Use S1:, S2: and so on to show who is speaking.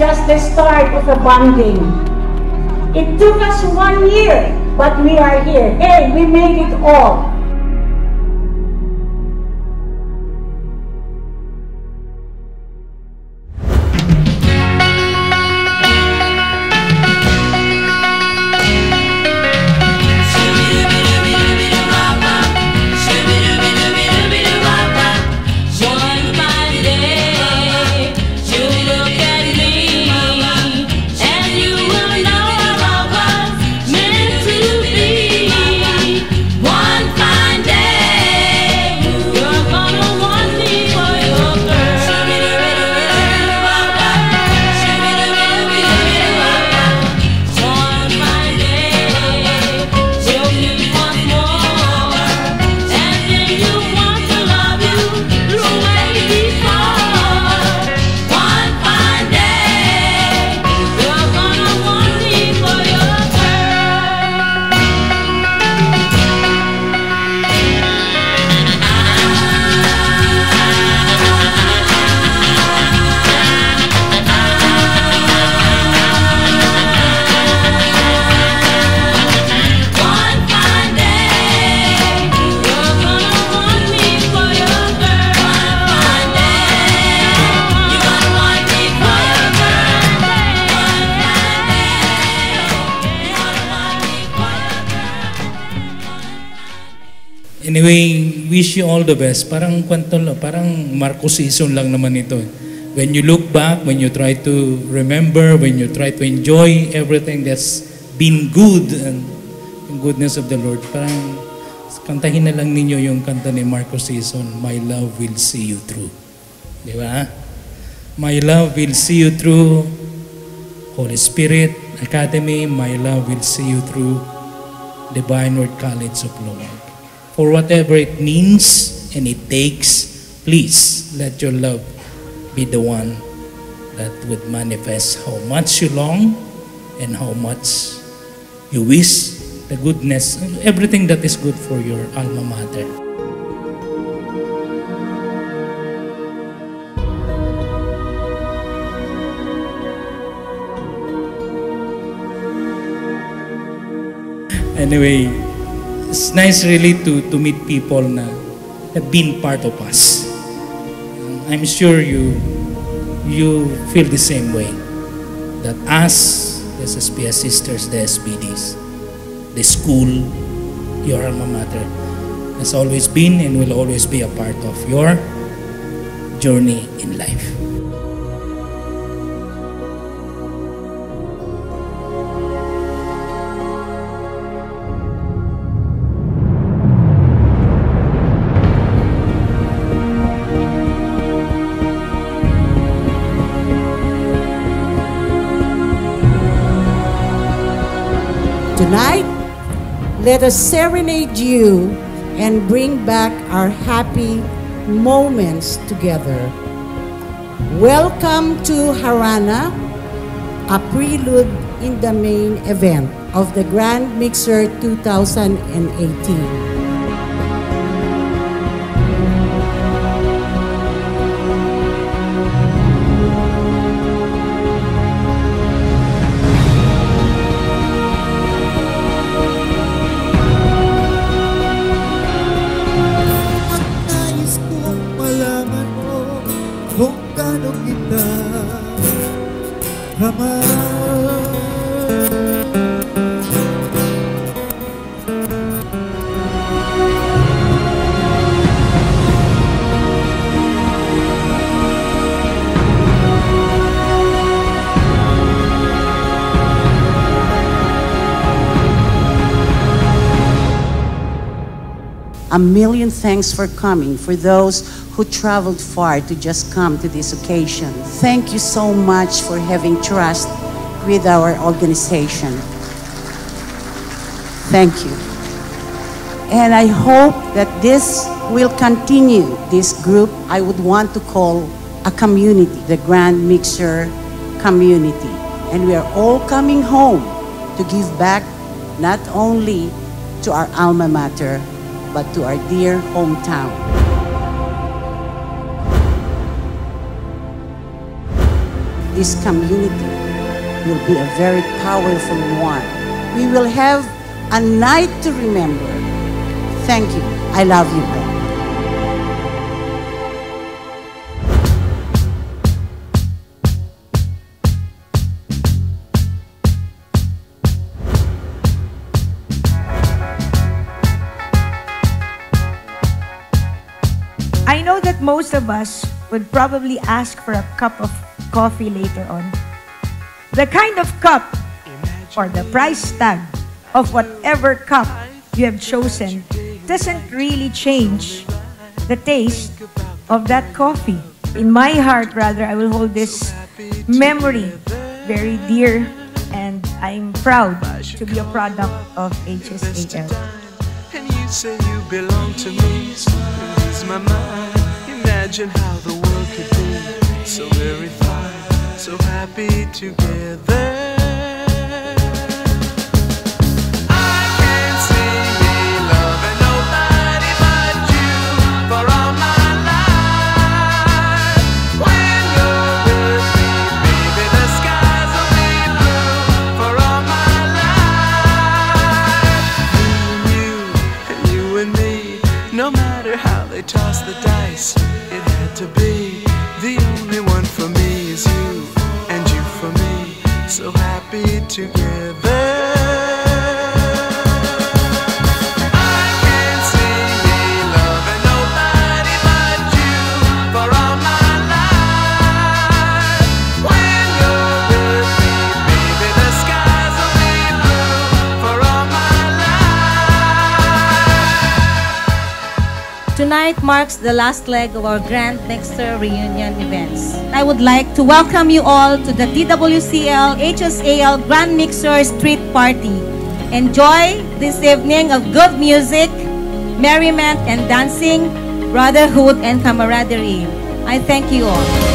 S1: just the start of a bonding. It took us 1 year, but we are here. Hey, we made it all.
S2: Anyway, wish you all the best. Parang kwento lang, parang Marco season lang naman ito. When you look back, when you try to remember, when you try to enjoy everything that's been good and the goodness of the Lord, parang kantahin na lang ninyo yung kanta ni Marco season, My Love Will See You Through. Di ba? My love will see you through. Holy Spirit Academy, my love will see you through. Divine Word College of Laoag. For whatever it means and it takes, please let your love be the one that would manifest how much you long and how much you wish the goodness, everything that is good for your alma mater. Anyway, it's nice really to meet people na have been part of us. I'm sure you feel the same way. That us, the SSPS sisters, the SBDs, the school, your alma mater, has always been and will always be a part of your journey in life.
S1: Tonight, let us serenade you and bring back our happy moments together. Welcome to Harana, a prelude in the main event of the Grand Mixer 2018.
S3: A million thanks for coming, for those who traveled far to just come to this occasion. Thank you so much for having trust with our organization. Thank you. And I hope that this will continue. This group, I would want to call a community, the Grand Mixer community. And we are all coming home to give back not only to our alma mater, but to our dear hometown. this community will be a very powerful one. We will have a night to remember. Thank you. I love you all.
S4: I know that most of us would probably ask for a cup of coffee later on. The kind of cup or the price tag of whatever cup you have chosen doesn't really change the taste of that coffee. In my heart, rather, I will hold this memory very dear, and I'm proud to be a product of HSAL.
S5: And you say you belong to me, so ease my mind. Imagine how the world could be so very fine, so happy together. I can't see me loving nobody but you for all my life. When you're with me, baby, the skies will be blue for all my life. You and me, no matter how they toss the dice, it had to be. The only one for me is you, and you for me, so happy together. I can't see me loving nobody but you for all my life. When you're with me, baby, the skies will be blue for all my life.
S6: Tonight marks the last leg of our Grand Mixer reunion events. I would like to welcome you all to the DWCL HSAL Grand Mixer Street Party. Enjoy this evening of good music, merriment and dancing, brotherhood and camaraderie. I thank you all.